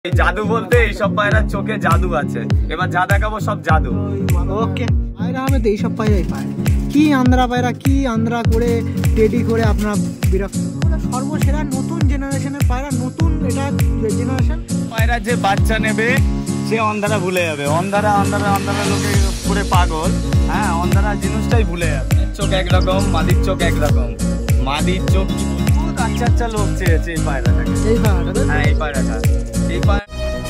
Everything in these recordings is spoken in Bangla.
জাদু বলতে এইসব পায়রার চোখে জাদু আছে, এবার যা দেখাবো সব জাদু। ওকে, পায়রা হবে তো এইসব পায়রাই পায়। কি আন্ধ্রা পায়রা, কি আন্ধ্রা করে রেডি করে আপনার বিরক্ত। সর্বসেরা নতুন জেনারেশনের পায়রা, নতুন এটা জেনারেশন পায়রা যে বাচ্চা নেবে সে অন্ধারা ভুলে যাবে। অন্ধারা লোকে পুরে পাগল। হ্যাঁ, অন্ধারা জিনিসটাই ভুলে যাবে। চোখ একরকম, মাদির চোখ একরকম। মাদির চোখ আচ্ছা লোক চেয়েছে এই পায়রাটাকে। এই পায়রাটা, হ্যাঁ এই পায়রাটা, এই পায়রা।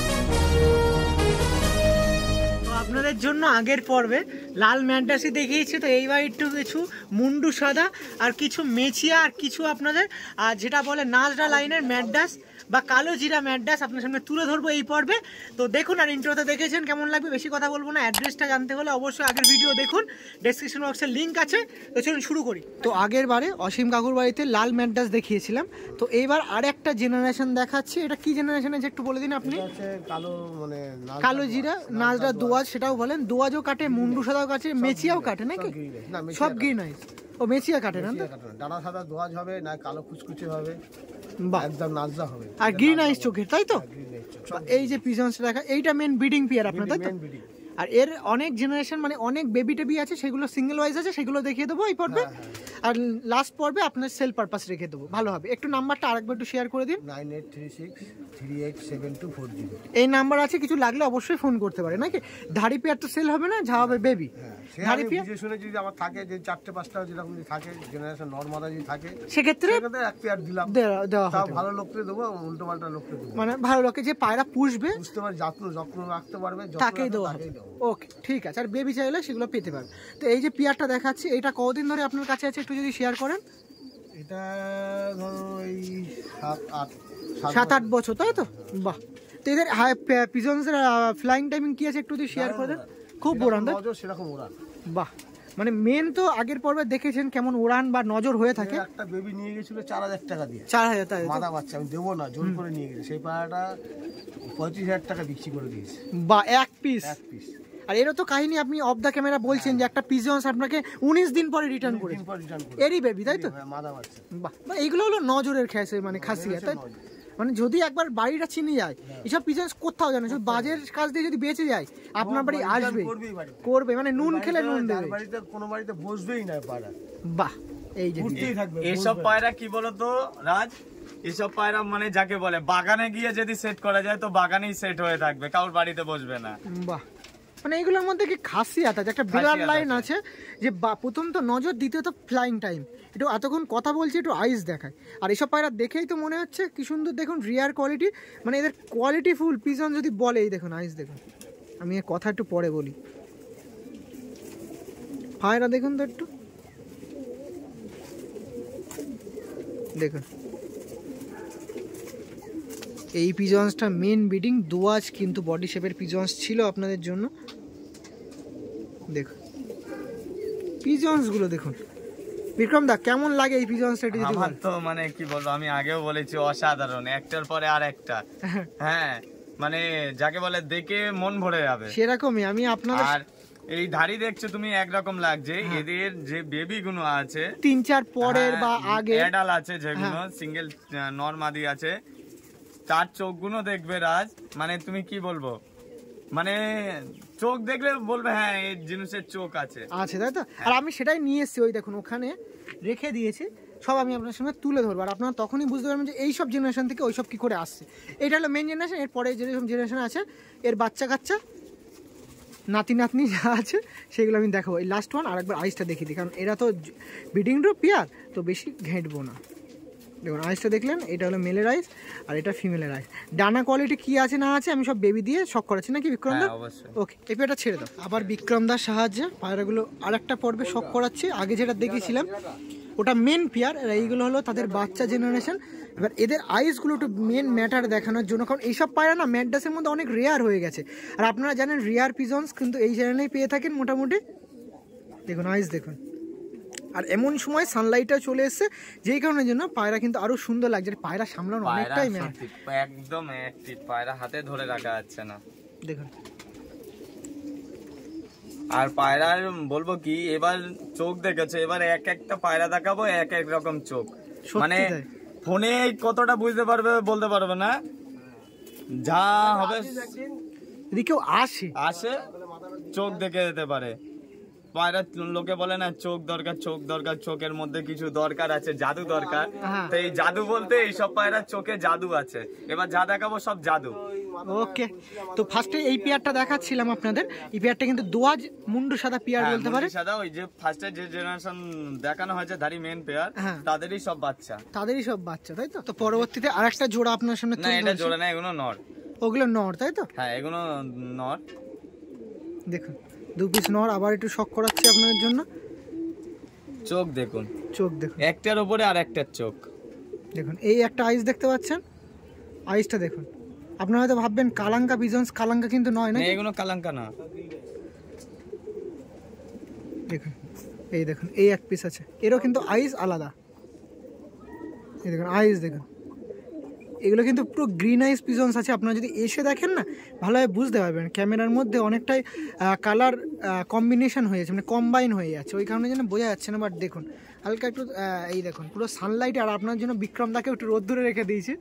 আপনাদের জন্য আগের পর্বে লাল ম্যান্টাসি দেখিয়েছি, তো এইবার একটু কিছু মুন্ডু সাদা আর কিছু মেচিয়া আর কিছু আপনাদের যেটা বলে নাজরা লাইনের ম্যাডাস বা কালো জিরা ম্যাডাস আপনার সামনে তুলে ধরবো এই পর্বে। তো দেখুন, আর ইন্ট্রোতে দেখেছেন কেমন লাগবে, বেশি কথা বলবো না। অ্যাড্রেসটা জানতে হলে অবশ্যই আগের ভিডিও দেখুন, ডেসক্রিপশন বক্সে লিঙ্ক আছে। তো চলুন শুরু করি। তো আগের বারে অসীম কাকুর বাড়িতে লাল ম্যাডাস দেখিয়েছিলাম, তো এইবার আর একটা জেনারেশন দেখাচ্ছি। এটা কি জেনারেশন আছে একটু বলে দিন আপনি? কালো মানে কালো জিরা, নাজরা দোয়াজ সেটাও বলেন, দোয়াজও কাটে, মুন্ডু সাদাও কাটে, মেচিয়াও কাটে নাকি? সব গ্রিন আইস। ও মেচিয়া কাটে না, ডানা সাদা দোয়াজ হবে না, কালো কুচকুচে হবে, বাহ, একদম নাজরা হবে। আর গ্রিন আইস চোখের, তাই তো? এই যে পিজনস দেখা, এইটা মেন ব্রিডিং পেয়ার আপনার, তাই তো? আর এর অনেক জেনারেশন মানে অনেক বেবি টেবি আছে, সেগুলো সিঙ্গেল ওয়াইজ আছে, সেগুলো দেখিয়ে দেবো এই পর্বে। আর লাস্ট পর্বে আপনার সেল পারপাস রেখে দেবো, ভালো হবে। একটু নাম্বারটা আরেকবার একটু শেয়ার করে দিন। 9836387240 এই নাম্বার আছে, কিছু লাগলে অবশ্যই ফোন করতে পারে নাকি? ধাড়ি পেয়ার তো সেল হবে না, যা হবে বেবি। ধাড়ি পেয়ার শুনে যদি আমার থাকে যে 4-5টা যেরকম যদি থাকে জেনারেশন নরমাল যদি থাকে, সেক্ষেত্রে এক পেয়ার দিলাম, দেওয়া হবে। ভালো লোককে দেবো, উল্টো পাল্টা লোককে দেবো, মানে ভালো লোকে যে পায়রা পুষবে, বুঝতে পারে, যত্ন রাখতে পারবে, তাকেই দেওয়া হবে। ওকে, ঠিক আছে। আর বেবি চাইলে সেগুলো পেতে পারবে। তো এই যে পেয়ারটা দেখাচ্ছি, এটা কতদিন ধরে আপনার কাছে আছে একটু যদি শেয়ার করেন? এটা ধরো এই 7-8 বছর, তাই তো? বাহ। তো এদের পিজনসের ফ্লাইং টাইমিং কি আছে একটু যদি শেয়ার করেন? খুব ওড়ান, সেরকম ওড়ান। বাহ, মানে মেন তো আগের পর্বে দেখেছেন কেমন ওড়ান বা নজর হয়ে থাকে। একটা বেবি নিয়ে গেছিল 4000 টাকা দিয়ে, 4000 টাকা মাদা বাচ্চা, আমি দেবো না, জোর করে নিয়ে গেছে। সেই পায়রাটা 35000 টাকা বিক্রি করে দিয়েছে, বা এক পিস। আর এরও তো কাহিনী আপনি অফ দ্য ক্যামেরা বলছেন যে একটা পিজনস আপনাকে 19 দিন পরে রিটার্ন করে, এরই বেবি, তাই তো? মাদা বাচ্চা। বাহ, এইগুলো হলো নজরের খেসে মানে খাসিয়া, তাই? মানে যদি একবার বাড়িটা চিনে যায়, এসব পিজনস কোথাও জানে, শুধু বাজের কাজ দিয়ে যদি বেঁচে যায় আপনার বাড়ি আসবে, করবে, মানে নুন খেলে নুন দেবে, বাড়িতে কোনো বাড়িতে বসবেই না পায়রা। বাহ, এই যে এইসব পায়রা কি বলতো রাজ, এইসব পায়রা মানে যাকে বলে বাগানে গিয়ে যদি সেট করা যায় তো বাগানেই সেট হয়ে থাকবে, কারোর বাড়িতে বসবে না। বাহ, মানে এগুলোর মধ্যে কি খাসিয়াত আছে, একটা বিরাট লাইন আছে যে প্রথম তো নজর, দ্বিতীয়ত ফ্লাইং টাইম, একটু এতক্ষণ কথা বলছি একটু আইস দেখায়। আর এসব পায়রা দেখেই তো মনে হচ্ছে কি সুন্দর, দেখুন রিয়ার কোয়ালিটি, মানে এদের কোয়ালিটি ফুল পিজন যদি বলে, এই দেখুন আইস দেখুন। আমি এর কথা একটু পরে বলি, পায়রা দেখুন তো একটু, দেখুন এই পিজন্সটা মেন ব্রিডিং দোয়াজ, কিন্তু বডি শেপের পিজন্স ছিল আপনাদের জন্য। দেখুন পিজন্স গুলো দেখুন। বিক্রম দা, কেমন লাগে এই পিজন্সটা? আমার তো মানে কি বলবো, আমি আগেও বলেছি অসাধারণ, একটার পরে আর একটা। হ্যাঁ, মানে যাকে বলে দেখে মন ভরে যাবে সেরকমই। আমি আপনাদের আর এই ধাড়ি দেখছো তুমি একরকম লাগছে, এদের যে বেবি গুলো আছে 3-4 পরের বা আগে অ্যাডাল আছে, যেগুলো সিঙ্গেল নরমাদি আছে, তার চোখগুলো দেখবে রাজ, মানে তুমি কি বলবো, মানে চোখ দেখলে বলবে হ্যাঁ এই জিনিসের চোখ আছে, তাই তো? আর আমি সেটাই নিয়ে এসেছি, ওই দেখুন ওখানে রেখে দিয়েছি, সব আমি আপনার সঙ্গে তুলে ধরবো। আর আপনারা তখনই বুঝতে পারবেন যে এইসব জেনারেশন থেকে ওইসব কি করে আসছে। এটা হলো মেন জেনারেশন। এরপরে যেরকম জেনারেশন আছে, এর বাচ্চা কাচ্চা নাতি নাতনি যা আছে সেগুলো আমি দেখাবো। এই লাস্ট ওয়ান আরেকবার আইসটা দেখিয়ে দিই, কারণ এরা তো ব্রিডিং রো পেয়ার, তো বেশি ঘেঁটবো না। দেখুন আইসটা দেখলেন, এটা হলো মেলের আইস আর এটা ফিমেলের আইস। ডানা কোয়ালিটি কি আছে না আছে আমি সব বেবি দিয়ে শক করাচ্ছি নাকি বিক্রম দা? ওকে, এই পেয়ারটা ছেড়ে দাও। আবার বিক্রম দার সাহায্যে পায়রাগুলো আরেকটা পর্বে শক করাচ্ছি। আগে যেটা দেখেছিলাম ওটা মেন পেয়ার, এইগুলো হলো তাদের বাচ্চা জেনারেশন। এবার এদের আইসগুলো একটু মেন ম্যাটার দেখানোর জন্য, কারণ এইসব পায়রা না ম্যাডাসের মধ্যে অনেক রেয়ার হয়ে গেছে। আর আপনারা জানেন রেয়ার পিজন্স কিন্তু এই চ্যানেলেই পেয়ে থাকেন মোটামুটি। দেখুন আইস দেখুন, আর এমন সময় সানলাইটটা চলে এসছে যেই কারণের জন্য পায়রা কিন্তু আরো সুন্দর লাগছে। পায়রা সামলানো অনেকটাই একদম অ্যাক্টিভ, পায়রা হাতে ধরে রাখা যাচ্ছে না, দেখুন। আর পায়রার বলবো কি, এবার চোখ দেখেছে, এবার এক একটা পায়রা দেখাবো এক এক রকম চোখ, মানে ফোনে কতটা বুঝতে পারবে বলতে পারবে না, যা হবে যদি কেউ আসে আসে চোখ দেখে যেতে পারে। পায়রা লোকে বলে না চোখ দরকার, চোখ দরকার, চোখের মধ্যে কিছু দরকার আছে, জাদু দরকার। হ্যাঁ। তো এই জাদু বলতে এইসব পায়রার চোখে জাদু আছে। এবার যা দেখাবো সব জাদু। ওকে, তো ফার্স্টে এই পেয়ারটা দেখাচ্ছিলাম আপনাদের। এই পেয়ারটা কিন্তু দোয়াজ মুন্ডু সাদা পেয়ার হ্যাঁ, বলতে পারে। মুন্ডি সাদা, ওই যে ফার্স্টে যে জেনারেশন দেখানো হয়েছে ধারি মেন পেয়ার, হ্যাঁ। তাদেরই সব বাচ্চা। তাদেরই সব বাচ্চা, তাই তো? তো পরবর্তীতে আরেকটা জোড়া আপনার সামনে না তুলে এটা ধরছি। জোড়া না, এগুলো নর। ওগুলো নর, তাই তো? হ্যাঁ এগুলো নর। দেখুন 2 পিস নর, আবার একটু শক করাচ্ছি আপনাদের জন্য। চোখ দেখুন, চোখ দেখুন, একটার উপরে আর একটার চোখ। দেখুন এই একটা আইস দেখতে পাচ্ছেন, আইসটা দেখুন। আপনারা হয়তো ভাববেন কালাঙ্কা পিজন্স, কালাঙ্কা কিন্তু নয় না। না, এগুলো কালাঙ্কা না। দেখুন এই দেখুন এই এক পিস আছে, এরও কিন্তু আইস আলাদা। এই দেখুন আইস দেখুন, এগুলো কিন্তু পুরো গ্রিন আইস পিজন্স আছে। আপনারা যদি এসে দেখেন না ভালোভাবে বুঝতে পারবেন, ক্যামেরার মধ্যে অনেকটাই কালার কম্বিনেশন হয়েছে, মানে কম্বাইন হয়ে যাচ্ছে, ওই কারণে যেন বোঝা যাচ্ছে না। বাট দেখুন হালকা একটু এই দেখুন পুরো সানলাইট, আর আপনার জন্য বিক্রম দাকে একটু রোদ্দুরে রেখে দিয়েছে।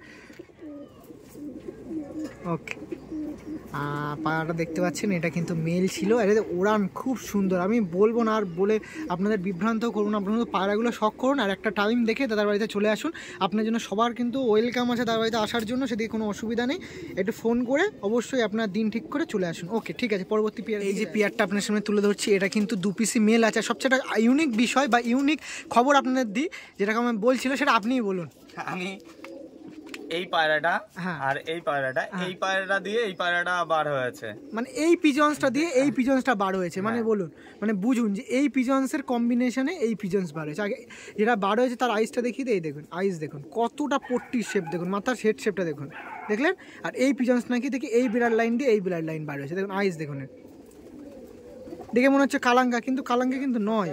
ওকে, পায়রাটা দেখতে পাচ্ছেন, এটা কিন্তু মেল ছিল। আর এদের ওড়ান খুব সুন্দর, আমি বলবো না আর বলে আপনাদের বিভ্রান্ত করুন। আপনারা পায়রাগুলো শখ করুন আর একটা টাইম দেখে দাদার বাড়িতে চলে আসুন। আপনার জন্য সবার কিন্তু ওয়েলকাম আছে দাদার বাড়িতে আসার জন্য, সেদিকে কোনো অসুবিধা নেই। একটু ফোন করে অবশ্যই আপনার দিন ঠিক করে চলে আসুন। ওকে ঠিক আছে, পরবর্তী পেয়ার। এই যে পেয়ারটা আপনার সামনে তুলে ধরছি, এটা কিন্তু 2 পিসি মেল আছে। সবচেয়ে ইউনিক বিষয় বা ইউনিক খবর আপনাদের দিই, যেটা আমি বলছিল সেটা আপনিই বলুন। আমি এই পায়রাটা হ্যাঁ। আর এই পায়রাটা, এই পায়রাটা দিয়ে এই পায়রাটা বার হয়েছে, মানে এই পিজন্সটা দিয়ে এই পিজন্সটা বার হয়েছে, মানে বলুন, মানে বুঝুন যে এই পিজন্সের কম্বিনেশনে এই পিজন্স বার হয়েছে। আগে যেটা বার হয়েছে তার আইসটা দেখিয়ে দিই, এই দেখুন আইস দেখুন কতটা পট্টির শেপ, দেখুন মাথার হেড শেপটা দেখুন, দেখলেন? আর এই পিজন্স নাকি দেখি এই বিরাট লাইন দিয়ে এই বিরাট লাইন বার হয়েছে, দেখুন আইস দেখুন। দেখে মনে হচ্ছে কালাঙ্কা, কিন্তু কালাঙ্কা কিন্তু নয়।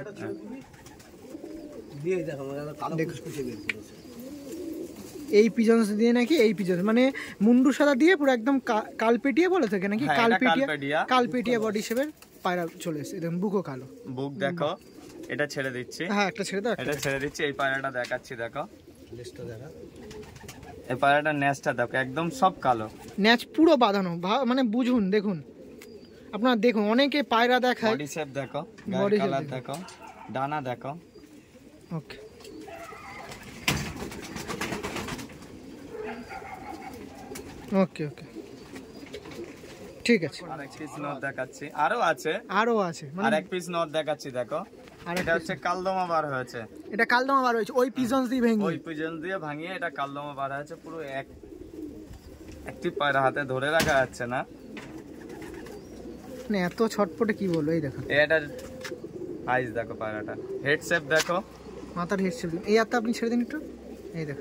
দেখুন এই পিজন্স দিয়ে নাকি এই পিজন্স মানে মুন্ডু সাদা দিয়ে পুরো একদম কালপেটিয়া বলে থাকে নাকি, হ্যাঁ, এটা কালপেটিয়া, কালপেটিয়া বডি শেপের পায়রা চলে এসেছে। দেখুন বুকও কালো। বুক দেখো, এটা ছেড়ে দিচ্ছি। হ্যাঁ একটা ছেড়ে দাও, এটা ছেড়ে দিচ্ছি। এই পায়রাটা দেখাচ্ছি, দেখো এই পায়রাটার নেজটা দেখো, একদম সব কালো, ন্যাচ পুরো বাঁধানো, মানে বুঝুন। দেখুন আপনারা দেখুন, অনেকে পায়রা দেখায়, বডি শেপ দেখো, Body shape কালার দেখো। দেখো, ডানা দেখো। ওকে ওকে ওকে ঠিক আছে। আরেক পিস নট দেখাচ্ছি, আরো আছে, আরো আছে মানে আরেক পিস নট দেখাচ্ছি, দেখো এটা হচ্ছে কালদমা বার হয়েছে। এটা কালদমা বার হয়েছে ওই পিজন্স দিয়ে ভেঙে, ওই পিজন দিয়ে ভাঙিয়ে এটা কালদমা বার হয়েছে। পুরো একটি পায়রা হাতে ধরে রাখা যাচ্ছে না, মানে এত ছটপটে কি বলবো। এই দেখো এটা আইস দেখো, পায়রাটা হেড শেপ দেখো, মাথার হেড শেপ। এই হাতটা আপনি ছেড়ে দিন একটু, এই দেখো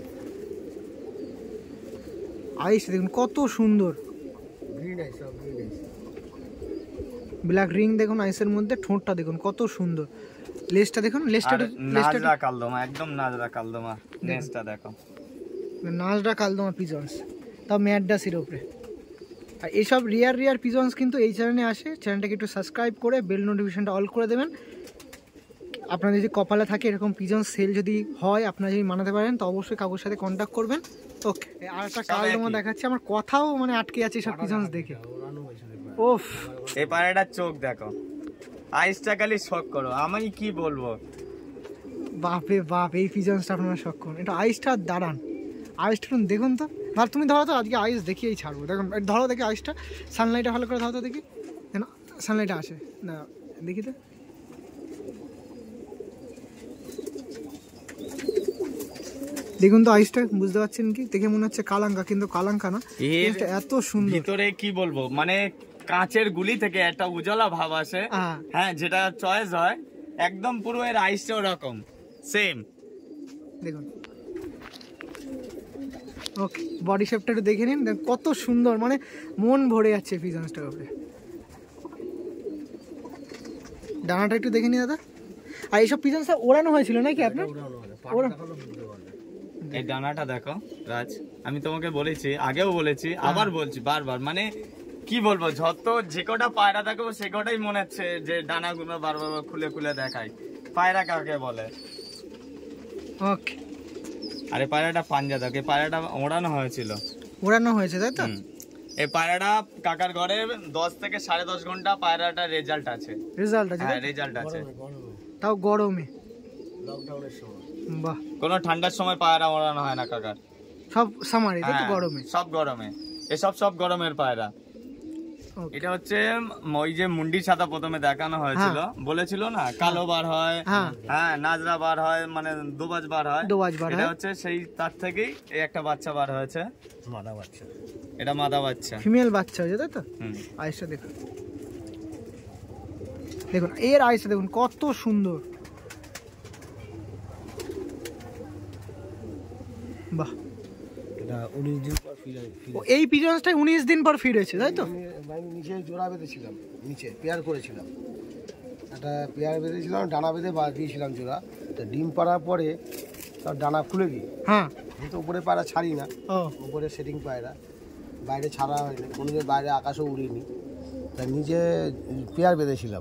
আইস দেখুন কত সুন্দর, ব্ল্যাক রিং দেখুন আইসের মধ্যে, ঠোঁটটা দেখুন কত সুন্দর, লেজটা দেখুন, লেজটা নাজরা কালদমা, একদম নাজরা কালদমা। নেক্সটটা দেখো, নাজরা কালদমা পিজন্স, তাও ম্যাডাসির ওপরে। আর এইসব রিয়ার পিজন্স কিন্তু এই চ্যানেলে আসে। চ্যানেলটাকে একটু সাবস্ক্রাইব করে বেল নোটিফিকেশনটা অল করে দেবেন। আপনার যদি কপালে থাকে এরকম পিজন্স সেল যদি হয়, আপনারা যদি মানাতে পারেন, তো অবশ্যই কাকুর সাথে কন্ট্যাক্ট করবেন। ওকে, আর একটা কালদমা দেখাচ্ছি, আমার কথাও মানে আটকে যাচ্ছে সব পিজন্স দেখে। ওফ, এই পায়রাটার চোখ দেখো, আইসটা খালি শক করো, আমি কি বলবো। বাপরে বাপ, এই পিজন্সটা আপনারা শখ করুন। এটা আইসটা দাঁড়ান, আইসটা দেখুন তো। ভাব তুমি ধরো তো, আজকে আইস দেখিয়েই ছাড়বো। দেখুন ধরো দেখি আইসটা, সানলাইটটা ভালো করে ধরো তো দেখি, কেন সানলাইটটা আসে না দেখি তো। দেখুন তো আইসটা, বুঝতে পারছেন কি? দেখে মনে হচ্ছে কালাঙ্কা, কিন্তু কালাঙ্কা না, এত সুন্দর। ভিতরে কি বলবো, মানে কাঁচের গুলি থেকে একটা উজ্জ্বলা ভাব আসে। হ্যাঁ, যেটা চয়েস হয় একদম পুরো এর আইসটা ওরকম সেম। দেখুন ওকে, বডি শেপটা একটু দেখে নিন, কত সুন্দর, মানে মন ভরে যাচ্ছে পিজন্সটার উপরে। ডানাটা একটু দেখে নিন দাদা। আর এইসব পিজন্সটা ওড়ানো হয়েছিল নাকি আপনার? এই ডানাটা দেখো রাজ, আমি তোমাকে বলেছি, আগেও বলেছি, আবার বলছি বারবার, মানে কি বলবো, যত যে কটা পায়রা দেখো সে কটাই মনে হচ্ছে যে ডানাগুলো বারবার খুলে খুলে দেখায়। পায়রা কাকে বলে? ওকে, আরে পায়রাটা পাঞ্জা দেখো, পায়রাটা ওড়ানো হয়েছিল, ওড়ানো হয়েছে তাই তো? এই পায়রাটা কাকার ঘরে 10 থেকে 10.5 ঘন্টা পায়রাটা রেজাল্ট আছে। রেজাল্ট আছে? হ্যাঁ রেজাল্ট আছে। তাও গরমে? লকডাউনের সময়। বাহ। কোনো ঠান্ডার সময় পায়রা ওড়ানো হয় না কাকার। সব সামারে তাই তো? হ্যাঁ, গরমে? সব গরমে। এসব সব গরমের পায়রা। Okay. এটা হচ্ছে ওই যে মুন্ডি ছাতা প্রথমে দেখানো হয়েছিল, বলেছিল না কালো বার হয়, হ্যাঁ নাজরা বার হয়, মানে দোবাজ বার হয়। এটা হচ্ছে সেই তার থেকেই এই একটা বাচ্চা বার হয়েছে, মাদা বাচ্চা। এটা মাদা বাচ্চা, ফিমেল বাচ্চা হয়েছে তাই তো? আইসটা দেখুন, দেখুন এর আইসটা দেখুন কত সুন্দর। বাহ। এটা 19 দিন পর ফিরে। এই পিজনসটাই 19 দিন পর ফিড হয়েছে তাই তো? আমি নিচে জোড়া বেঁধেছিলাম, নিচে পেয়ার করেছিলাম, একটা পেয়ার বেঁধেছিলাম, ডানা বেঁধে দিয়েছিলাম জোড়া। তো ডিম পাড়ার পরে তার ডানা খুলে দিই। হ্যাঁ, আমি তো উপরে পায়রা ছাড়ি না, উপরে সেটিং পায়রা, বাইরে ছাড়া হয়নি, কোনোদিন বাইরে আকাশও উড়িনি। তা নিজে পেয়ার বেঁধেছিলাম।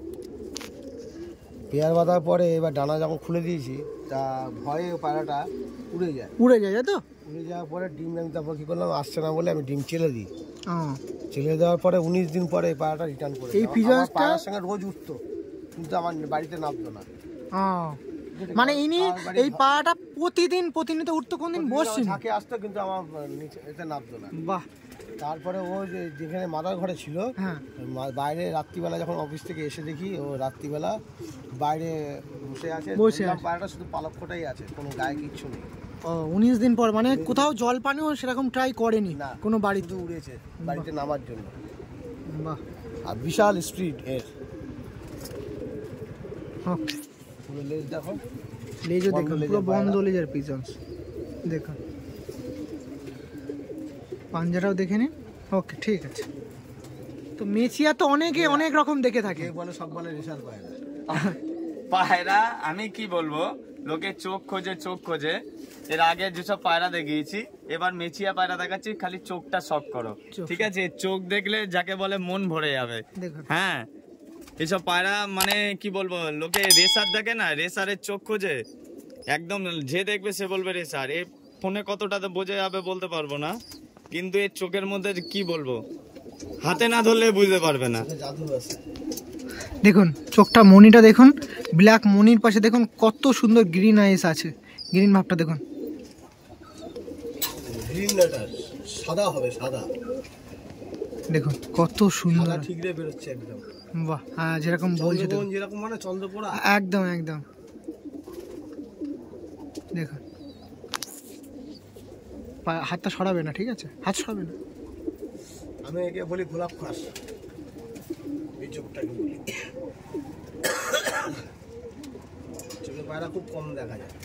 পেয়ার বাঁধার পরে এবার ডানা যখন খুলে দিয়েছি, তা ভয়ে পায়রাটা উড়ে যায় তাই তো? উড়ে যাওয়ার পরে ডিম আমি তারপর কী করলাম, আসছে না বলে আমি ডিম চেলে দিই। চেলে দেওয়ার পরে 19 দিন পরে এই পায়রাটা রিটার্ন করে। এই পিজনসটা পায়রার সঙ্গে রোজ উঠতো, কিন্তু আমার বাড়িতে নামতো না। মানে ইনি এই পায়রাটা প্রতিনিয়ত উঠতো, কোনদিন বসছেন ঝাঁকে আসতো, কিন্তু আমার নিচে এতে নামতো না। বাহ। তারপরে ও যেখানে মাদার ঘরে ছিল, বাইরে রাত্রিবেলা যখন অফিস থেকে এসে দেখি ও রাত্রিবেলা বাইরে বসে আছে, পায়রাটা শুধু পালকটাই আছে, কোনো গায়ে কিচ্ছু নেই। 19 দিন পর, মানে কোথাও জল পানিও সেরকম ট্রাই করেনি না, কোনো বাড়িতে? উড়েছে বাড়িতে নামার জন্য। বাহ। আর বিশাল স্পিড এর। ওকে, পুরো লেজ দেখো, লেজও দেখুন, পুরো বন্ধ লেজের পিজনস দেখুন, পাঞ্জারাও দেখে নিন। ওকে, ঠিক আছে। তো মেচিয়া তো অনেকে অনেক রকম দেখে থাকে, বলে সব বলে রেশার পায়রা। পায়রা আমি কি বলবো, লোকে চোখ খোঁজে। এর আগে যেসব পায়রা দেখিয়েছি, এবার মেচিয়া পায়রা দেখাচ্ছি, খালি চোখটা শখ করো, ঠিক আছে? চোখ দেখলে যাকে বলে মন ভরে যাবে। হ্যাঁ, এইসব পায়রা মানে কি বলবো, লোকে রেসার দেখে না, রেসারের চোখ খোঁজে, একদম যে দেখবে সে বলবে রেসার। এ ফোনে কতটাতে বোঝা যাবে বলতে পারবো না, কিন্তু এর চোখের মধ্যে কি বলবো, হাতে না ধরলে বুঝতে পারবে না। দেখুন চোখটা, মনিটা দেখুন, ব্ল্যাক মনির পাশে দেখুন কত সুন্দর গ্রিন আইস আছে, গ্রিন ভাবটা দেখুন। গ্রিন না, সাদা হবে, সাদা দেখুন কত সুন্দর, ঠিকরে বেরোচ্ছে একদম। বাহ, হ্যাঁ যেরকম বলছে, যেরকম মানে চন্দ্রপোড়া, একদম দেখুন। হাতটা সরাবে না, ঠিক আছে? হাত সরাবে না। আমি একে বলি গোলাপ খাস, এই চোখটাকে বলি। চোখে পায়রা খুব কম দেখা যায়।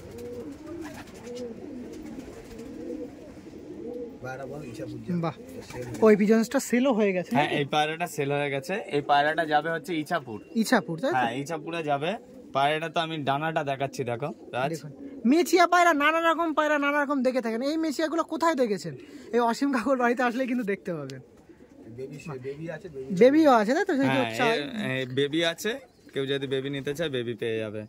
বাহ, ওই পিজনসটা সেলও হয়ে গেছে। হ্যাঁ, এই পায়রাটা সেল হয়ে গেছে। এই পায়রাটা যাবে হচ্ছে ইছাপুর, তাই? হ্যাঁ, ইছাপুরে যাবে। পায়রাটা তো আমি ডানাটা দেখাচ্ছি, দেখো রাজ। মেচিয়া পায়রা নানা রকম দেখে থাকেন। এই মেচিয়াগুলো কোথায় দেখেছেন? এই অসীম কাকুর বাড়িতে আসলে কিন্তু দেখতে পাবেন। বেবিও আছে তাই তো? বেবি আছে, কেউ যদি বেবি নিতে চায় বেবি পেয়ে যাবে।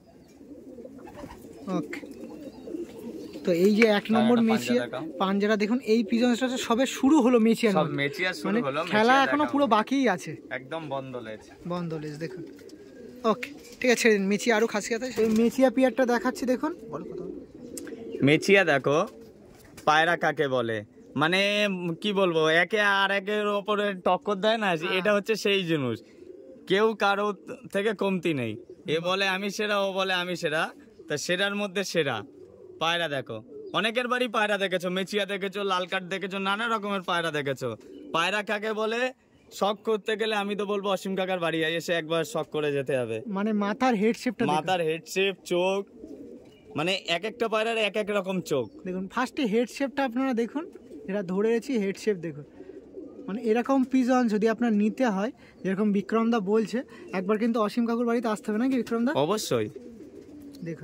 ওকে, তো এই যে 1 নম্বর মেচিয়া পাঞ্জারা দেখুন, এই পিজনসটা সবে শুরু হলো মেচিয়া, সব মেচিয়া শুরু হলো, খেলা এখনো পুরো বাকিই আছে, একদম বন্ধ লেজ দেখুন। ওকে, ঠিক আছে, মেচিয়া আরো খাসিয়াত আছে। মেচিয়া পিয়ারটা দেখাচ্ছি, দেখুন। বলো কথা। মেচিয়া দেখো পায়রা কাকে বলে, মানে কি বলবো, একে আর একের উপরে টক্কর দেয় না, এটা হচ্ছে সেই জিনিস। কেউ কারো থেকে কমতি নেই, এ বলে আমি সেরা, ও বলে আমি সেরা, তা সেরার মধ্যে সেরা। পায়রা দেখো, অনেকের বাড়ি পায়রা দেখেছো, মেচিয়া দেখেছো, লাল কাঠ দেখেছো, নানা রকমের পায়রা দেখেছো। পায়রা কাকে বলে শখ করতে গেলে আমি তো বলবো অসীম কাকার বাড়ি এসে একবার শখ করে যেতে হবে। মানে মাথার হেড শেপ, চোখ, মানে এক একটা পায়রার এক এক রকম চোখ। দেখুন ফার্স্টে হেড শেপটা আপনারা দেখুন, এটা ধরেছি হেড শেপ দেখুন। মানে এরকম পিজন যদি আপনার নিতে হয়, যেরকম বিক্রমদা বলছে, একবার কিন্তু অসীম কাকুর বাড়িতে আসতে হবে নাকি বিক্রমদা? অবশ্যই দেখুন,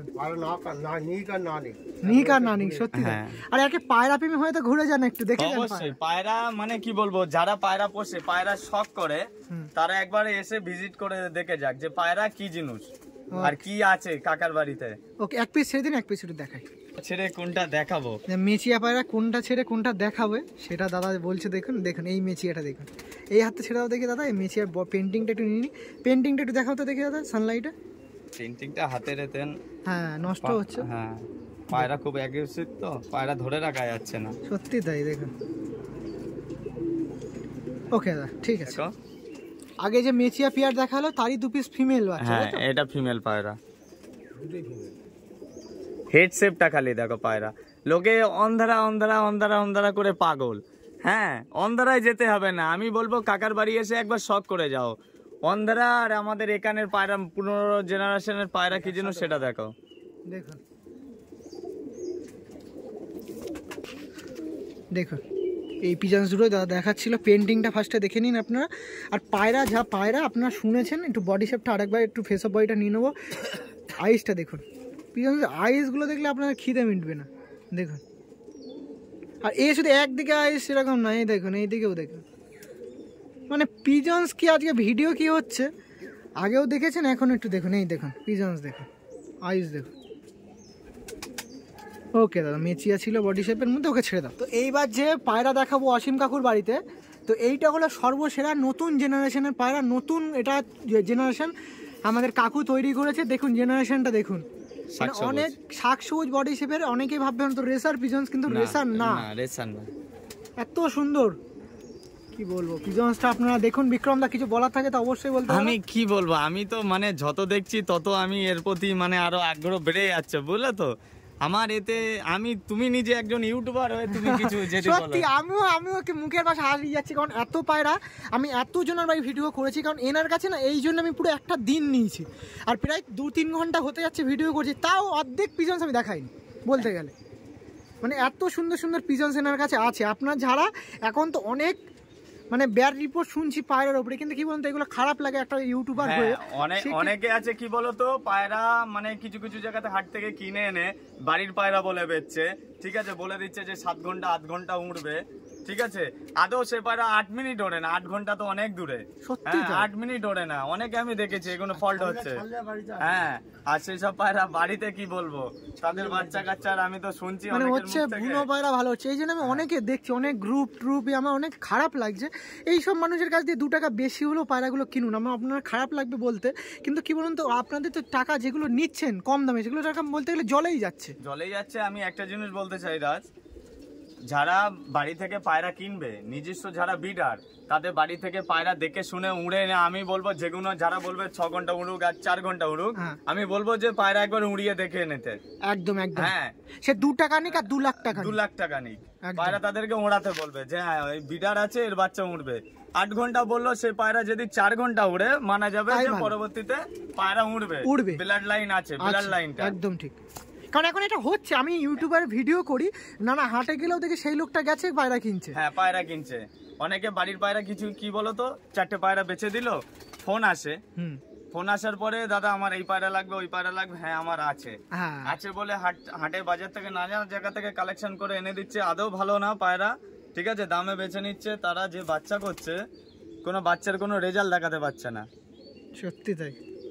সত্যি। আর একে পায়রা প্রেমী হয়তো ঘুরে যান, একটু দেখে যান। অবশ্যই পায়রা মানে কি বলবো, যারা পায়রা পোষে, পায়রা শখ করে, তারা একবার এসে ভিজিট করে দেখে যাক যে পায়রা কি জিনিস আর কি আছে কাকার বাড়িতে। ওকে, এক পিস ছেড়ে দিন, এক পিস একটু দেখাই। ছেড়ে কোনটা দেখাবো, মেচিয়া পায়রা কোনটা ছেড়ে কোনটা দেখাবে সেটা দাদা বলছে। দেখুন দেখুন এই মেচিয়াটা দেখুন, এই হাতে ছেড়ে দাও দেখি দাদা। এই মেচিয়ার পেন্টিংটা একটু নিয়ে নি, পেন্টিংটা একটু দেখাও তো দেখি দাদা সানলাইটে। পেন্টিংটা হাতে রেতেন, হ্যাঁ নষ্ট হচ্ছে। হ্যাঁ পায়রা খুব অ্যাগ্রেসিভ তো, পায়রা ধরে রাখা যাচ্ছে না। সত্যি তাই দেখুন। ওকে দাদা ঠিক আছে। আগে যে মেচিয়া পেয়ার দেখালো তারই 2 পিস ফিমেল বাচ্চা। হ্যাঁ এটা ফিমেল পায়রা, হেড শেপটা খালি দেখো পায়রা। লোকে অন্ধারা অন্ধারা অন্ধারা অন্ধারা করে পাগল। হ্যাঁ অন্ধারায় যেতে হবে না, আমি বলবো কাকার বাড়ি এসে একবার শখ করে যাও। অন্ধারা আর আমাদের এখানের পায়রা 15 জেনারেশনের পায়রা কি যেন সেটা দেখো। দেখুন দেখুন এই পিজন্স দুটো দাদা দেখাচ্ছিল, পেন্টিংটা ফার্স্টে দেখে নিন আপনারা। আর পায়রা যা পায়রা আপনারা শুনেছেন, একটু বডি শেপটা আরেকবার একটু ফেস অফ বডিটা নিয়ে নেবো। আইসটা দেখুন, পিজন্স আইসগুলো দেখলে আপনার খিদে মিটবে না দেখুন। আর এ শুধু একদিকে আইস সেরকম না, এই দেখুন এইদিকেও দেখুন। মানে পিজন্স কি আজকে ভিডিও কি হচ্ছে আগেও দেখেছেন, এখন একটু দেখুন। এই দেখুন পিজন্স দেখুন, আইস দেখুন। ওকে দাদা মেচিয়া ছিল বডি শেপের মধ্যে, ওকে ছেড়ে দাও। তো এইবার যে পায়রা দেখাবো অসীম কাকুর বাড়িতে, তো এইটা হলো সর্বসেরা নতুন জেনারেশনের পায়রা। নতুন এটা জেনারেশন আমাদের কাকু তৈরি করেছে। দেখুন জেনারেশনটা দেখুন, অনেক শাক সবুজ বডি শেপের। অনেকেই ভাববেন তো রেসার পিজন্স, কিন্তু রেসার না, রেসার না। এত সুন্দর কি বলবো পিজন্সটা আপনারা দেখুন। বিক্রম দা কিছু বলার থাকে তো অবশ্যই বলতে। আমি কি বলবো, আমি তো মানে যত দেখছি তত আমি এর প্রতি মানে আরো আগ্রহ বেড়ে যাচ্ছে, বুঝলে তো আমার এতে। তুমি নিজে একজন ইউটিউবার হয়ে তুমি কিছু যেতে বলো। সত্যি আমিও ওকে মুখের ভাষা হারিয়ে যাচ্ছি, কারণ এত পায়রা আমি এত জনের বাড়ি ভিডিও করেছি। কারণ এনার কাছে না এই জন্য আমি পুরো একটা দিন নিয়েছি, আর প্রায় 2-3 ঘন্টা হতে যাচ্ছে ভিডিও করছি, তাও অর্ধেক পিজন্স আমি দেখাইনি বলতে গেলে। মানে এত সুন্দর সুন্দর পিজন্স এনার কাছে আছে। আপনার যারা এখন তো অনেক মানে ব্যাড রিপোর্ট শুনছি পায়রার উপরে, কিন্তু কি বলতো এগুলো খারাপ লাগে একটা ইউটিউবার হয়ে। অনেকে আছে কি বলতো পায়রা মানে কিছু কিছু জায়গাতে হাট থেকে কিনে এনে বাড়ির পায়রা বলে বেচছে, ঠিক আছে, বলে দিচ্ছে যে 7 ঘন্টা 8 ঘন্টা উড়বে, ঠিক আছে। আদৌ সে পায়রা 8 মিনিট ওড়ে না, 8 ঘন্টা তো অনেক দূরে। 8 মিনিট ওড়ে না, অনেকে আমি দেখেছি এগুলো ফল্ট হচ্ছে। হ্যাঁ আর সেই সব পায়রা বাড়িতে কি বলবো তাদের বাচ্চা কাচ্চার আমি তো শুনছি মানে হচ্ছে বুনো পায়রা ভালো হচ্ছে। এই জন্য আমি অনেকে দেখছি, অনেক গ্রুপ আমার অনেক খারাপ লাগছে। এইসব মানুষের কাছ দিয়ে 2 টাকা বেশি হলেও পায়রাগুলো কিনুন, আমার আপনার খারাপ লাগবে বলতে, কিন্তু কি বলুন তো আপনাদের তো টাকা যেগুলো নিচ্ছেন কম দামে, সেগুলো টাকা বলতে গেলে জলেই যাচ্ছে। আমি একটা জিনিস বলতে চাই রাজ, যারা বাড়ি থেকে পায়রা কিনবে, নিজস্ব যারা বিডার, তাদের বাড়ি থেকে পায়রা দেখে শুনে উড়ে না। আমি বলবো যেগুলো যারা বলবে 6 ঘন্টা উড়ুক আর 4 ঘন্টা উড়ুক, আমি বলবো যে পায়রা একবার উড়িয়ে দেখে নিতে। একদম একদম। হ্যাঁ সে 2 টাকা নিক আর 2 লাখ টাকা 2 লাখ টাকা নিক, পায়রা তাদেরকে ওড়াতে বলবে যে হ্যাঁ ওই বিডার আছে এর বাচ্চা উড়বে। 8 ঘন্টা বললো, সে পায়রা যদি 4 ঘন্টা উড়ে মানা যাবে যে পরবর্তীতে পায়রা উড়বে, ব্লাড লাইন আছে, ব্লাড লাইনটা একদম ঠিক। কারণ এখন এটা হচ্ছে, আমি ইউটিউবার ভিডিও করি, না হাটে গেলেও দেখি সেই লোকটা গেছে পায়রা কিনছে। হ্যাঁ পায়রা কিনছে, অনেকে বাড়ির পায়রা কিছু কি বলতো 4টে পায়রা বেচে দিল, ফোন আসে, ফোন আসার পরে দাদা আমার এই পায়রা লাগবে ওই পায়রা লাগবে, হ্যাঁ আমার আছে বলে হাটে বাজার থেকে না জানা জায়গা থেকে কালেকশন করে এনে দিচ্ছে। আদৌ ভালো না পায়রা, ঠিক আছে, দামে বেচে নিচ্ছে। তারা যে বাচ্চা করছে কোনো বাচ্চার কোনো রেজাল্ট দেখাতে পারছে না। সত্যি তাই।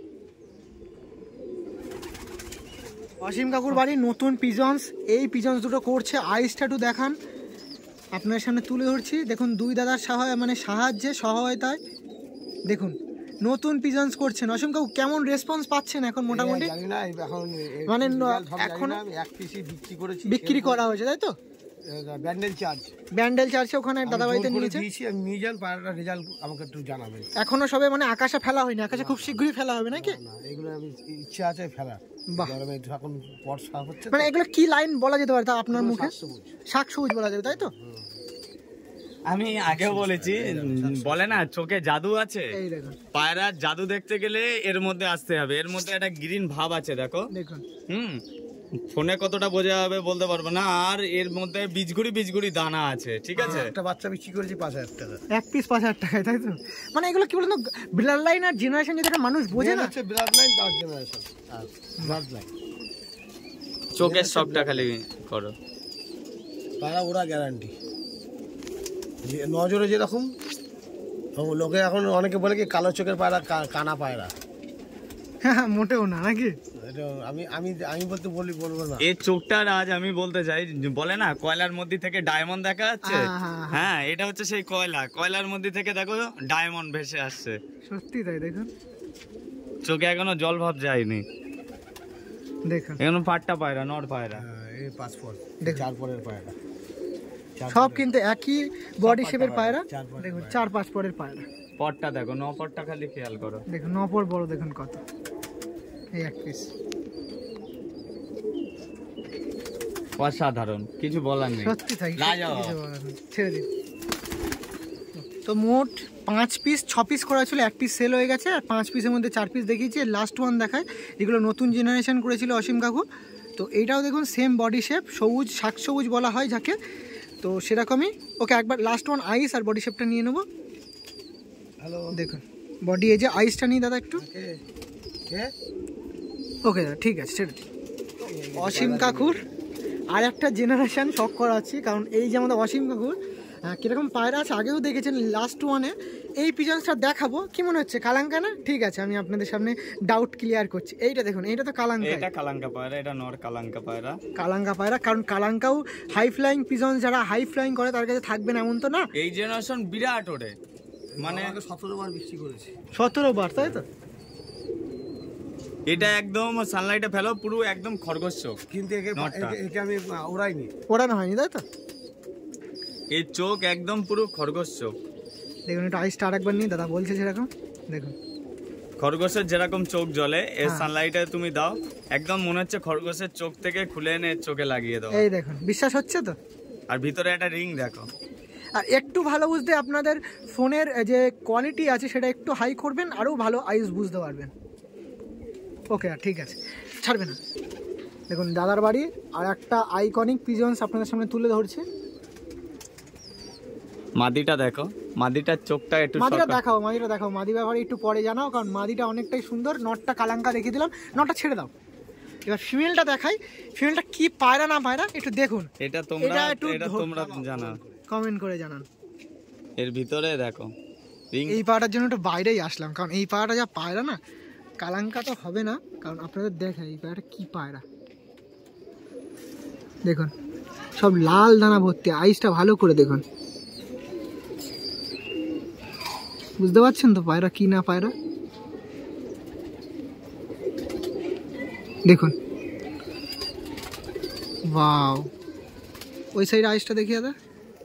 অসীম কাকুর বাড়ি নতুন পিজন্স, এই পিজন্স দুটো করছে। আইসটা একটু দেখান, আপনার সামনে তুলে ধরছি। দেখুন 2 দাদার সাহায্যে সহায়তায় দেখুন নতুন পিজন্স করছেন। অসীম কাকু কেমন রেসপন্স পাচ্ছেন এখন মোটামুটি? মানে এখন 1 পিসই বিক্রি করা হয়েছে তাই তো? ব্যান্ডেল চার্জে ওখানে দাদা বাড়িতে নিয়েছে। আমি নিয়ে যান, পায়রাটার রেজাল্ট আমাকে একটু জানাবেন। এখনো সবে মানে আকাশে ফেলা হয়নি, আকাশে খুব শীঘ্রই ফেলা হবে নাকি? না এগুলো আমি ইচ্ছা আছে ফেলার। এখন বর্ষা হচ্ছে, মানে এগুলো কি লাইন বলা যেতে পারে তা আপনার মুখে? শাক সবুজ বলা যাবে তাই তো? আমি আগেও বলেছি, বলে না চোখে জাদু আছে, পায়রার জাদু দেখতে গেলে এর মধ্যে আসতে হবে। এর মধ্যে একটা গ্রিন ভাব আছে দেখো, দেখুন। ফোনে কতটা বোঝা যাবে বলতে পারবো না। আর এর মধ্যে বীজগুড়ি দানা আছে, ঠিক আছে। একটা বাচ্চা বিক্রি করেছি 5000 টাকা, 1 পিস 5000 টাকায় তাই তো? মানে এগুলো কি বলতো ব্লাড লাইন আর জেনারেশন যেটা মানুষ বোঝে না, হচ্ছে ব্লাড লাইন তার জেনারেশন আর ব্লাড লাইন। চোখের সবটা খালি করো, পায়রা ওরা গ্যারান্টি। নজরে যেরকম লোকে এখন অনেকে বলে কি কালো চোখের পায়রা কানা পায়রা, হ্যাঁ মোটেও না নাকি? আমি আমি আমি বলবো না। এই চোখটা রাজ আমি বলতে চাই, বলে না কয়লার মধ্যে থেকে ডায়মন্ড দেখা যাচ্ছে, হ্যাঁ এটা হচ্ছে সেই কয়লার মধ্যে থেকে দেখো ডায়মন্ড ভেসে আসছে। সত্যি তাই, দেখুন চোখে এখনো জল ভাব যায়নি, দেখুন এখনো পাট্টা পায়রা, নর পায়রা। এই 5 পর 4 পরের পায়রা, সব কিন্তু একই বডি শেপের পায়রা। দেখুন 4-5 পরের পায়রা। পটটা দেখো, নপটটা খালি খেয়াল করো, দেখুন নপর বড় দেখুন কত, এই এক পিস অসাধারণ, কিছু বলার নেই, সত্যি তাই, লাজবাব। ছেড়ে দিন। তো মোট 5 পিস 6 পিস করা ছিল, 1 পিস সেল হয়ে গেছে, আর 5 পিসের মধ্যে 4 পিস দেখিয়েছি, লাস্ট ওয়ান দেখায়। এগুলো নতুন জেনারেশন করেছিল অসীম কাকু। তো এইটাও দেখুন সেম বডি শেপ, সবুজ শাক সবুজ বলা হয় যাকে, তো সেরকমই। ওকে একবার লাস্ট ওয়ান আইস আর বডি শেপটা নিয়ে নেবো। হ্যালো, দেখুন বডি, এই যে আইসটা নিই দাদা একটু। ওকে দাদা ঠিক আছে, ছেড়ে দিন। অসীম কাকুর আর একটা জেনারেশন শখ করাচ্ছি, কারণ এই যে আমাদের অসীম কাকুর কীরকম পায়রা আছে আগেও দেখেছেন লাস্ট ওয়ানে। এই পিজনসটা দেখাবো, কি মনে হচ্ছে কালাঙ্কা না? ঠিক আছে, আমি আপনাদের সামনে ডাউট ক্লিয়ার করছি। এইটা দেখুন, এইটা তো কালাঙ্কা, এটা কালাঙ্কা পায়রা, এটা নর কালাঙ্কা পায়রা। কালাঙ্কা পায়রা, কারণ কালাঙ্কাও হাই ফ্লাইং পিজন, যারা হাই ফ্লাইং করে তার কাছে থাকবে না এমন তো না। এই জেনারেশন বিরাট ওঠে, মানে 17 বার বৃষ্টি করেছে, 17 বার, তাই তো? এটা একদম সানলাইটে ফেলো, পুরো একদম খরগোশ চোখ, কিন্তু একে আমি ওড়াইনি, ওড়ানো হয়নি তাই তো? এই চোখ একদম পুরো খরগোশ চোখ। দেখুন একটু আইসটা আরেকবার নিই, দাদা বলছে যেরকম, দেখুন খরগোশের যেরকম চোখ জ্বলে, এর সানলাইটে তুমি দাও, একদম মনে হচ্ছে খরগোশের চোখ থেকে খুলে এনে চোখে লাগিয়ে দাও। এই দেখুন, বিশ্বাস হচ্ছে তো? আর ভিতরে একটা রিং দেখো। আর একটু ভালো বুঝতে আপনাদের ফোনের যে কোয়ালিটি আছে সেটা একটু হাই করবেন, আরও ভালো আইস বুঝতে পারবেন। ওকে ঠিক আছে, ছাড়বে না। দেখুন দাদার বাড়ি আর একটা আইকনিক পিজনস আপনাদের সামনে তুলে ধরছে। মাদিটা দেখো, মাদিটার চোখটা একটু, মাদিটা দেখাও, মাদিটা দেখাও, মাদি ব্যাপারে একটু পরে জানাও, কারণ মাদিটা অনেকটাই সুন্দর। নটটা কালাঙ্কা দেখিয়ে দিলাম, নটটা ছেড়ে দাও। এবার ফিমেলটা দেখাই, ফিমেলটা কি পায়রা না পায়রা একটু দেখুন, এটা তোমরা জানা, কমেন্ট করে জানান। এর ভিতরে দেখো রিং। এই পায়রাটার জন্য একটু বাইরেই আসলাম, কারণ এই পায়রাটা যা পায়রা না, কালাঙ্কা তো হবে না, কারণ আপনাদের দেখাই এই পায়রাটা কি পায়রা। দেখুন সব লাল দানা ভর্তি, আইসটা ভালো করে দেখুন, বুঝতে পারছেন তো পায়রা কি না পায়রা। দেখুন ওয়াও, ওই সাইড আইসটা দেখিয়ে দাদা।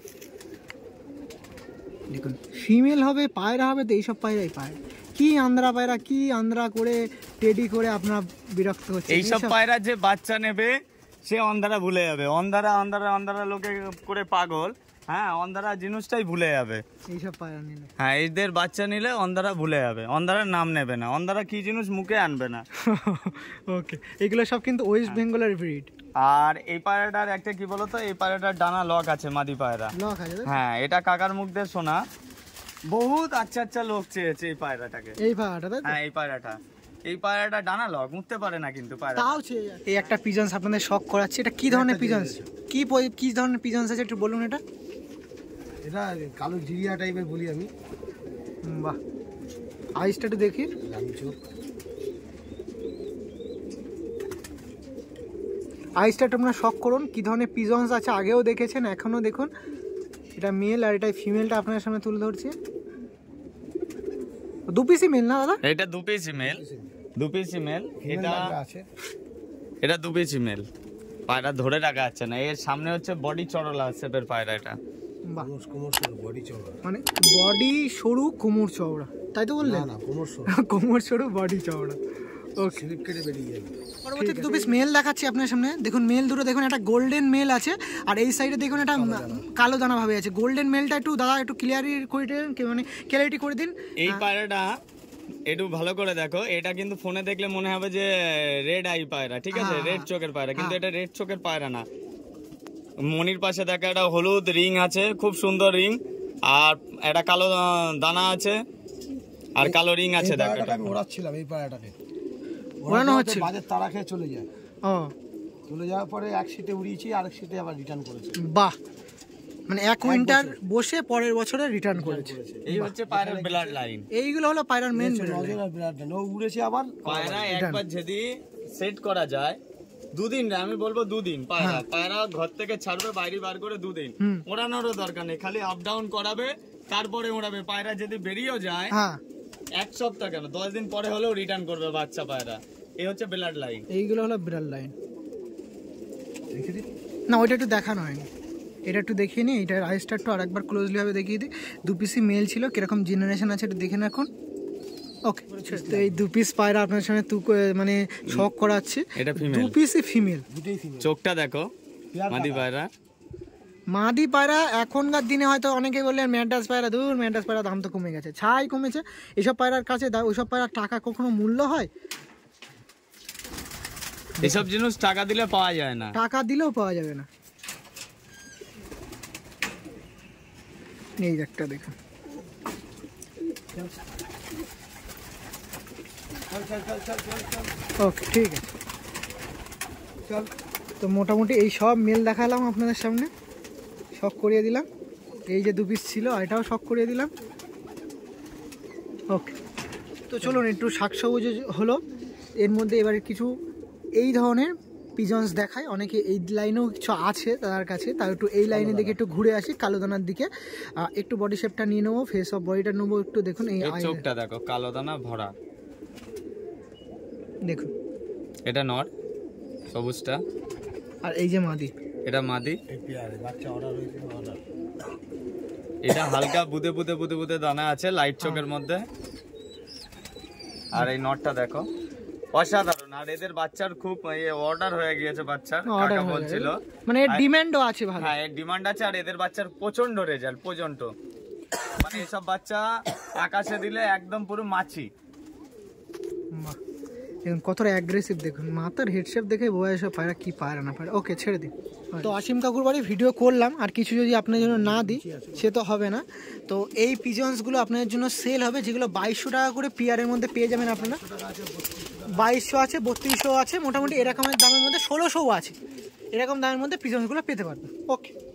দেখুন ফিমেল হবে, পায়রা হবে, তো এইসব পায়রাই পায়। কি আন্ধ্রা পায়রা, কি আন্ধ্রা করে টেডি করে আপনারা বিরক্ত হচ্ছে। এইসব পায়রা যে বাচ্চা নেবে সে অন্ধারা ভুলে যাবে, অন্ধারা লোকে করে পাগল, হ্যাঁ অন্ধারা জিনিসটাই ভুলে যাবে এইসব পায়রা নিলে। হ্যাঁ এদের বাচ্চা নিলে অন্ধারা ভুলে যাবে, অন্ধারার নাম নেবে না, অন্ধারা কি জিনিস মুখে আনবে না। ওকে, এগুলো সব কিন্তু ওয়েস্ট বেঙ্গলের ব্রিড। আর এই পায়রাটার একটা কি বলতো, এই পায়রাটার ডানা লক আছে, মাদি পায়রা লক আছে। হ্যাঁ এটা কাকার মুখ দিয়ে শোনা, বহুত আচ্ছা লোক চেয়েছে এই পায়রাটাকে। এই পায়রাটা, হ্যাঁ এই পায়রাটা ডানা লক, উঠতে পারে না কিন্তু পায়রা। তাও এই একটা পিজনস আপনাদের শখ করাচ্ছে। এটা কি ধরনের পিজনস, কি ধরনের পিজনস আছে একটু বলুন। এটা কালো জিরিয়া টাইপের বলি আমি। বাহ, আইসটা একটু দেখি। আইসটা তোমরা শখ করুন, কি ধরনের পিজনস আছে আগেও দেখেছেন, এখনো দেখুন। এটা মেল আর এটা ফিমেলটা আপনার সামনে তুলে ধরছি। 2 পিসই মেল না দাদা? এটা 2 পিসই মেল, 2 পিসই মেল। এটা 2 পিসই মেল। পায়রা ধরে রাখা যাচ্ছে না, এর সামনে হচ্ছে বডি চড়লা শেপের পায়রা। এটা মানে বডি সরু কোমর চওড়া, তাই তো বললেন? না কোমর সরু বডি চওড়া। ওকে, পরবর্তী 2 পিস মেল দেখাচ্ছি আপনার সামনে। দেখুন মেল দুটো দেখুন, একটা গোল্ডেন মেল আছে আর এই সাইডে দেখুন একটা কালো দানা ভাবে আছে। গোল্ডেন মেলটা একটু দাদা একটু ক্লিয়ারিটি করে দিন। এই পায়রাটা একটু ভালো করে দেখো, এটা কিন্তু ফোনে দেখলে মনে হবে যে রেড আই পায়রা, ঠিক আছে, রেড চোখের পায়রা, কিন্তু এটা রেড চোখের পায়রা না। মনির পাশে দেখা একটা হলুদ রিং আছে, খুব সুন্দর রিং, আর একটা কালো দানা আছে আর কালো রিং আছে। দেখো আমি ওড়াচ্ছিলাম এই পায়রাটাকে, ওড়ানো হচ্ছে, বাজের তারা খেয়ে চলে যায়। চলে যাওয়ার পরে এক সিটে উড়িয়েছি, আরেক সিটে আবার রিটার্ন করেছি। বাহ, মানে 1 উইন্টার বসে পরের বছরে রিটার্ন করেছে। এই হচ্ছে পায়রার ব্লাড লাইন। এইগুলো হলো পায়রার মেন ব্লাড লাইন। ও উড়েছে আবার পায়রা একবার যদি সেট করা যায় 2 দিন, আমি বলবো 2 দিন পায়রা ঘর থেকে ছাড়বে, বাইরে বার করে 2 দিন ওড়ানোরও দরকার নেই, খালি আপ ডাউন করাবে তারপরে ওড়াবে। পায়রা যদি বেরিয়েও যায় 1 সপ্তাহ কেন 10 দিন পরে হলেও রিটার্ন করবে বাচ্চা পায়রা। এই হচ্ছে ব্লাড লাইন। এইগুলো হলো ব্লাড লাইন। না ওইটা একটু দেখানো হয়নি, এটা একটু দেখিয়ে নি। এটার আইসটা একটু আরেকবার ক্লোজলি ভাবে দেখিয়ে দিই। 2 পিসি মেল ছিল, কিরকম জেনারেশন আছে একটু দেখে এখন। ওকে, তো এই 2 পিস পায়রা আপনার সামনে মানে শখ করাচ্ছে। এটা ফিমেল, 2 পিসই ফিমেল। চোখটা দেখো মাদি পায়রা। মাদি পায়রা এখনকার দিনে হয়তো অনেকে বললেন ম্যাড্রাস পায়রা, দূর ম্যাড্রাস পায়রা দাম তো কমে গেছে, ছাই কমেছে। এইসব পায়রার কাছে ওইসব পায়রার টাকা কখনো মূল্য হয়? এসব জিনিস টাকা দিলে পাওয়া যায় না, টাকা দিলেও পাওয়া যাবে না। এই একটা দেখুন, ওকে ঠিক আছে চল। তো মোটামুটি এই সব মেল দেখালাম আপনাদের সামনে, শখ করিয়ে দিলাম। এই যে 2 পিস ছিল এটাও শখ করিয়ে দিলাম। ওকে, তো চলুন একটু শাক সবুজ হলো, এর মধ্যে এবারে কিছু এই ধরনের পিজন্স দেখায়। অনেকে এই লাইনেও কিছু আছে তার কাছে, তার একটু এই লাইনের দিকে একটু ঘুরে আসি, কালো দানার দিকে। একটু বডি শেপটা নিয়ে নেবো, ফেস অফ বডিটা নেবো একটু। দেখুন এই চোখটা দেখো, কালো দানা ভরা। দেখুন এটা নর সবুজটা, আর এই যে মাদি, এটা মাদি। বাচ্চা অর্ডার হয়েছে, অর্ডার। এটা হালকা বুদে বুদে বুদে বুদে দানা আছে লাইট চোখের মধ্যে। আর এই নটটা দেখো, অসাধারণ। আর এদের বাচ্চার খুব অর্ডার হয়ে গিয়েছে, বাচ্চার কাকা বলছিল, মানে এর ডিমান্ডও আছে ভালো। হ্যাঁ এর ডিমান্ড আছে। আর এদের বাচ্চার প্রচন্ড রেজাল্ট, প্রচন্ড। মানে এসব বাচ্চা আকাশে দিলে একদম পুরো মাছি। দেখুন কতটা অ্যাগ্রেসিভ, দেখুন মাথার হেডশেপ দেখে বোঝা সব পায়রা কি পায়রা না পায়রা। ওকে ছেড়ে দিন। তো আসিম কাকুর বাড়ি ভিডিও করলাম, আর কিছু যদি আপনার জন্য না দিই সে তো হবে না। তো এই পিজন্সগুলো আপনার জন্য সেল হবে, যেগুলো 2200 টাকা করে পিয়ারের মধ্যে পেয়ে যাবেন আপনারা। 2200 আছে, 3200 আছে, মোটামুটি এরকমের দামের মধ্যে 1600 আছে। এরকম দামের মধ্যে পিজন্সগুলো পেতে পারবেন। ওকে।